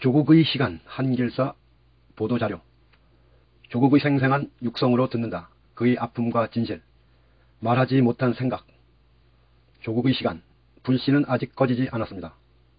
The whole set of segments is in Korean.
조국의 시간 한길사 보도자료. 조국의 생생한 육성으로 듣는다. 그의 아픔과 진실, 말하지 못한 생각. 조국의 시간, 불씨는 아직 꺼지지 않았습니다.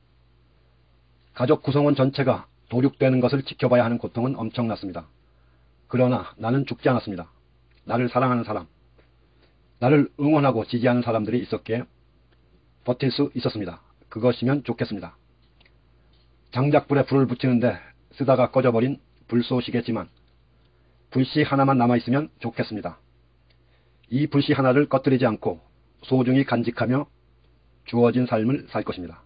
가족 구성원 전체가 도륙되는 것을 지켜봐야 하는 고통은 엄청났습니다. 그러나 나는 죽지 않았습니다. 나를 사랑하는 사람, 나를 응원하고 지지하는 사람들이 있었기에 버틸 수 있었습니다. 그것이면 좋겠습니다. 장작불에 불을 붙이는데 쓰다가 꺼져버린 불쏘시겠지만 불씨 하나만 남아있으면 좋겠습니다. 이 불씨 하나를 꺼뜨리지 않고 소중히 간직하며 주어진 삶을 살 것입니다.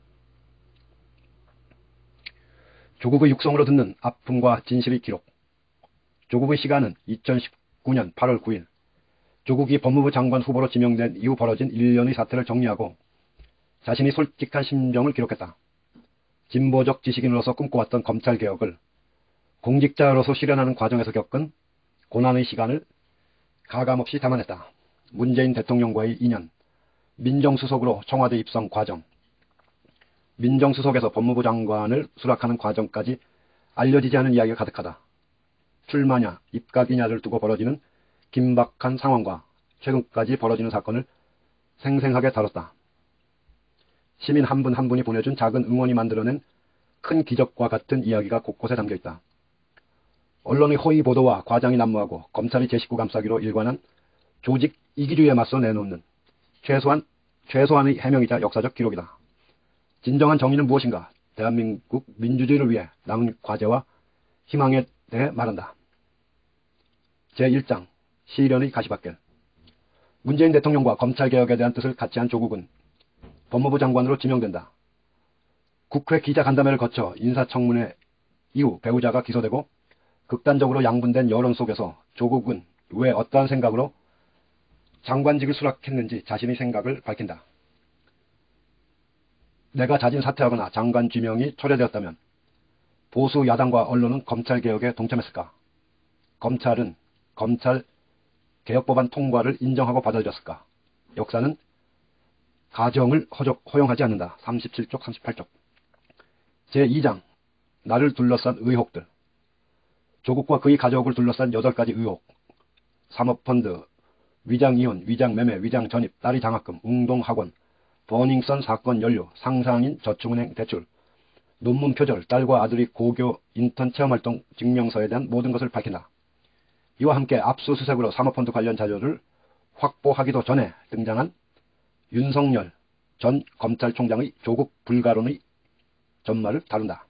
조국의 육성으로 듣는 아픔과 진실의 기록. 조국의 시간은 2019년 8월 9일 조국이 법무부 장관 후보로 지명된 이후 벌어진 일련의 사태를 정리하고 자신이 솔직한 심정을 기록했다. 진보적 지식인으로서 꿈꿔왔던 검찰개혁을 공직자로서 실현하는 과정에서 겪은 고난의 시간을 가감없이 담아냈다. 문재인 대통령과의 인연, 민정수석으로 청와대 입성 과정, 민정수석에서 법무부 장관을 수락하는 과정까지 알려지지 않은 이야기가 가득하다. 출마냐 입각이냐를 두고 벌어지는 긴박한 상황과 최근까지 벌어지는 사건을 생생하게 다뤘다. 시민 한 분 한 분이 보내준 작은 응원이 만들어낸 큰 기적과 같은 이야기가 곳곳에 담겨있다. 언론의 허위 보도와 과장이 난무하고 검찰이 제 식구 감싸기로 일관한 조직 이기주의에 맞서 내놓는 최소한의 해명이자 역사적 기록이다. 진정한 정의는 무엇인가? 대한민국 민주주의를 위해 남은 과제와 희망에 대해 말한다. 제1장 시련의 가시밭길. 문재인 대통령과 검찰개혁에 대한 뜻을 같이 한 조국은 법무부 장관으로 지명된다. 국회 기자간담회를 거쳐 인사청문회 이후 배우자가 기소되고 극단적으로 양분된 여론 속에서 조국은 왜 어떠한 생각으로 장관직을 수락했는지 자신의 생각을 밝힌다. 내가 자진 사퇴하거나 장관 지명이 철회되었다면 보수 야당과 언론은 검찰개혁에 동참했을까? 검찰은 검찰개혁법안 통과를 인정하고 받아들였을까? 역사는 가정을 허용하지 않는다. 37쪽, 38쪽. 제2장 나를 둘러싼 의혹들. 조국과 그의 가족을 둘러싼 8가지 의혹. 사모펀드, 위장이혼, 위장매매, 위장전입, 딸이 장학금, 웅동학원, 버닝썬 사건 연루, 상상인 저축은행 대출, 논문 표절, 딸과 아들이 고교 인턴 체험활동 증명서에 대한 모든 것을 밝힌다. 이와 함께 압수수색으로 사모펀드 관련 자료를 확보하기도 전에 등장한 윤석열 전 검찰총장의 조국 불가론의 전말을 다룬다.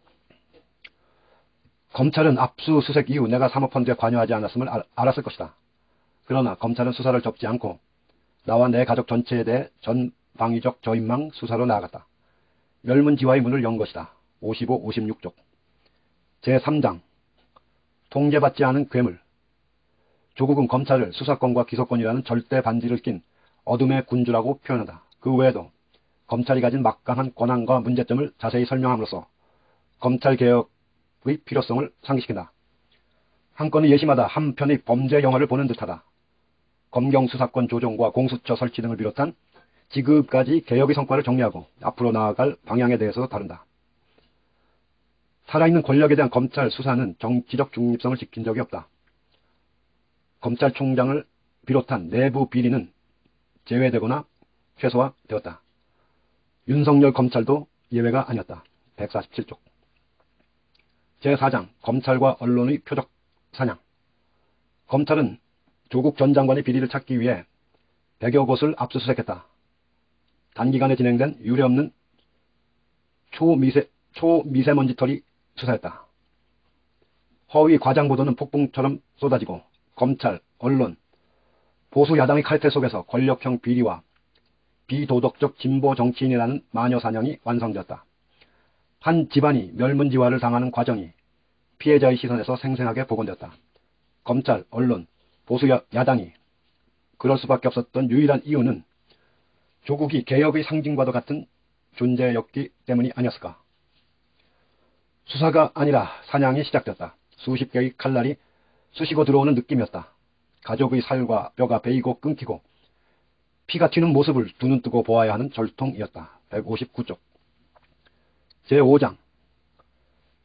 검찰은 압수수색 이후 내가 사모펀드에 관여하지 않았음을 알았을 것이다. 그러나 검찰은 수사를 접지 않고 나와 내 가족 전체에 대해 전방위적 저인망 수사로 나아갔다. 멸문지화의 문을 연 것이다. 55, 56쪽. 제3장 통제받지 않은 괴물. 조국은 검찰을 수사권과 기소권이라는 절대 반지를 낀 어둠의 군주라고 표현한다. 그 외에도 검찰이 가진 막강한 권한과 문제점을 자세히 설명함으로써 검찰개혁의 필요성을 상기시킨다. 한 건의 예시마다 한 편의 범죄 영화를 보는 듯하다. 검경수사권 조정과 공수처 설치 등을 비롯한 지금까지 개혁의 성과를 정리하고 앞으로 나아갈 방향에 대해서 다룬다. 살아있는 권력에 대한 검찰 수사는 정치적 중립성을 지킨 적이 없다. 검찰총장을 비롯한 내부 비리는 제외되거나 최소화되었다. 윤석열 검찰도 예외가 아니었다. 147쪽. 제4장 검찰과 언론의 표적 사냥. 검찰은 조국 전 장관의 비리를 찾기 위해 100여 곳을 압수수색했다. 단기간에 진행된 유례없는 초미세먼지털이 수사였다. 허위 과장 보도는 폭풍처럼 쏟아지고 검찰, 언론, 보수 야당의 칼퇴 속에서 권력형 비리와 비도덕적 진보 정치인이라는 마녀 사냥이 완성되었다. 한 집안이 멸문지화를 당하는 과정이 피해자의 시선에서 생생하게 복원되었다. 검찰, 언론, 보수 야당이 그럴 수밖에 없었던 유일한 이유는 조국이 개혁의 상징과도 같은 존재였기 때문이 아니었을까. 수사가 아니라 사냥이 시작되었다. 수십 개의 칼날이 쑤시고 들어오는 느낌이었다. 가족의 살과 뼈가 베이고 끊기고 피가 튀는 모습을 두 눈 뜨고 보아야 하는 절통이었다. 159쪽. 제5장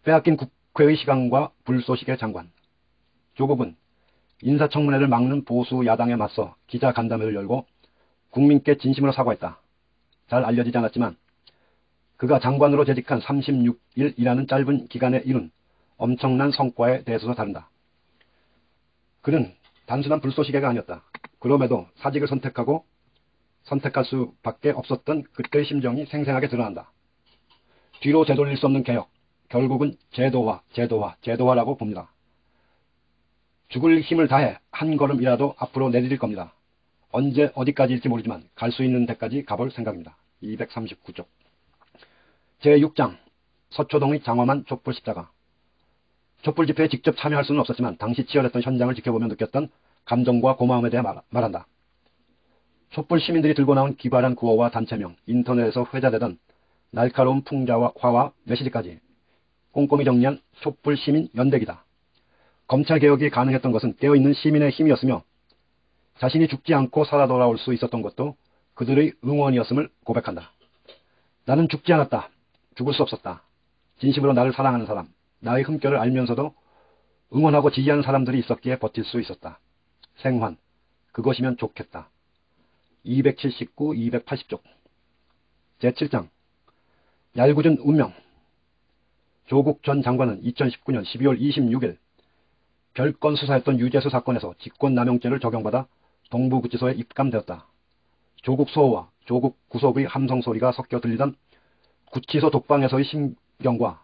빼앗긴 국회의 시간과 불쏘시개 장관. 조국은 인사청문회를 막는 보수 야당에 맞서 기자 간담회를 열고 국민께 진심으로 사과했다. 잘 알려지지 않았지만 그가 장관으로 재직한 36일이라는 짧은 기간에 이룬 엄청난 성과에 대해서도 다룬다. 그는 단순한 불쏘시개가 아니었다. 그럼에도 사직을 선택할 수밖에 없었던 그때의 심정이 생생하게 드러난다. 뒤로 되돌릴 수 없는 개혁, 결국은 제도화라고 봅니다. 죽을 힘을 다해 한 걸음이라도 앞으로 내디딜 겁니다. 언제 어디까지일지 모르지만 갈 수 있는 데까지 가볼 생각입니다. 239쪽 제6장 서초동의 장엄한 촛불 십자가. 촛불 집회에 직접 참여할 수는 없었지만 당시 치열했던 현장을 지켜보며 느꼈던 감정과 고마움에 대해 말한다. 촛불 시민들이 들고 나온 기발한 구호와 단체명, 인터넷에서 회자되던 날카로운 풍자화와 메시지까지 꼼꼼히 정리한 촛불 시민 연대기다. 검찰개혁이 가능했던 것은 깨어있는 시민의 힘이었으며 자신이 죽지 않고 살아 돌아올 수 있었던 것도 그들의 응원이었음을 고백한다. 나는 죽지 않았다. 죽을 수 없었다. 진심으로 나를 사랑하는 사람, 나의 흠결을 알면서도 응원하고 지지하는 사람들이 있었기에 버틸 수 있었다. 생환, 그것이면 좋겠다. 279, 280쪽 제7장 얄궂은 운명. 조국 전 장관은 2019년 12월 26일 별건 수사했던 유재수 사건에서 직권남용죄를 적용받아 동부구치소에 입감되었다. 조국 수호와 조국 구속의 함성 소리가 섞여 들리던 구치소 독방에서의 심경과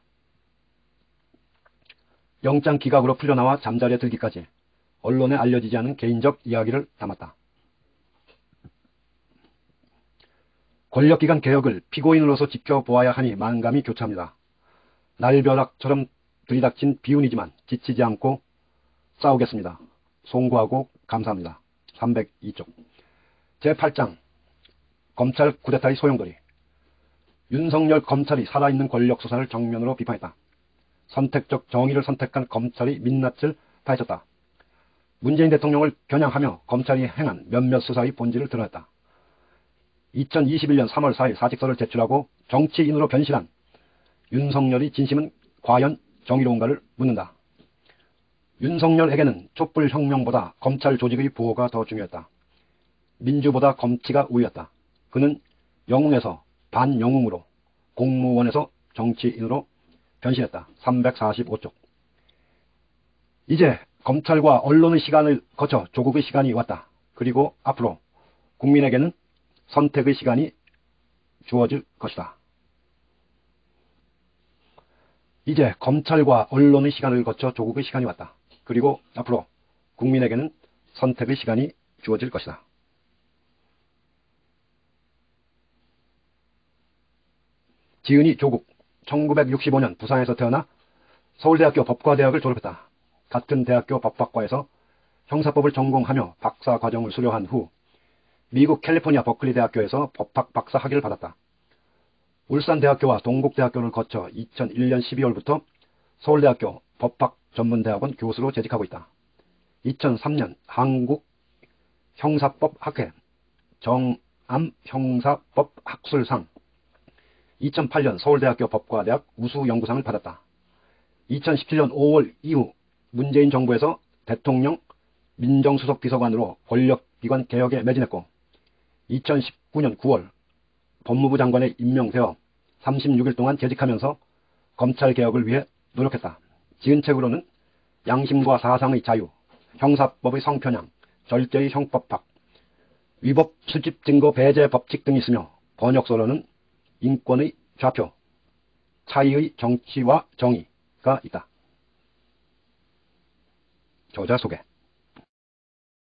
영장 기각으로 풀려나와 잠자리에 들기까지 언론에 알려지지 않은 개인적 이야기를 담았다. 권력기관 개혁을 피고인으로서 지켜보아야 하니 만감이 교차합니다. 날벼락처럼 들이닥친 비운이지만 지치지 않고 싸우겠습니다. 송구하고 감사합니다. 302쪽 제8장 검찰 쿠데타의 소용돌이. 윤석열 검찰이 살아있는 권력 수사를 정면으로 비판했다. 선택적 정의를 선택한 검찰이 민낯을 파헤쳤다. 문재인 대통령을 겨냥하며 검찰이 행한 몇몇 수사의 본질을 드러냈다. 2021년 3월 4일 사직서를 제출하고 정치인으로 변신한 윤석열의 진심은 과연 정의로운가를 묻는다. 윤석열에게는 촛불혁명보다 검찰 조직의 보호가 더 중요했다. 민주보다 검치가 우위였다. 그는 영웅에서 반영웅으로, 공무원에서 정치인으로 변신했다. 345쪽 이제 검찰과 언론의 시간을 거쳐 조국의 시간이 왔다. 그리고 앞으로 국민에게는 선택의 시간이 주어질 것이다. 이제 검찰과 언론의 시간을 거쳐 조국의 시간이 왔다. 그리고 앞으로 국민에게는 선택의 시간이 주어질 것이다. 지은이 조국 1965년 부산에서 태어나 서울대학교 법과대학을 졸업했다. 같은 대학교 법학과에서 형사법을 전공하며 박사 과정을 수료한 후 미국 캘리포니아 버클리 대학교에서 법학 박사 학위를 받았다. 울산대학교와 동국대학교를 거쳐 2001년 12월부터 서울대학교 법학전문대학원 교수로 재직하고 있다. 2003년 한국형사법학회 정암형사법학술상, 2008년 서울대학교 법과대학 우수연구상을 받았다. 2017년 5월 이후 문재인 정부에서 대통령 민정수석비서관으로 권력기관 개혁에 매진했고 2019년 9월 법무부 장관에 임명되어 36일 동안 재직하면서 검찰개혁을 위해 노력했다. 지은 책으로는 양심과 사상의 자유, 형사법의 성편향, 절제의 형법학, 위법 수집 증거 배제 법칙 등이 있으며 번역서로는 인권의 좌표, 차이의 정치와 정의가 있다. 저자 소개.